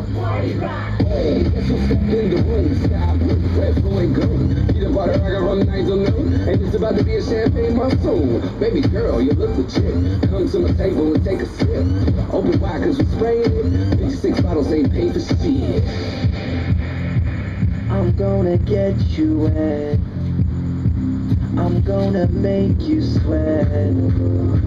Hey, guess who stepped in the room? Stop, let's go and go. Peanut butter, I got rum nights on them. And it's about to be a champagne monsoon. Baby girl, you look legit. Come to my table and take a sip. Open wide cause we spraying it. 56 bottles ain't paid for shit. I'm gonna get you wet. I'm gonna make you sweat.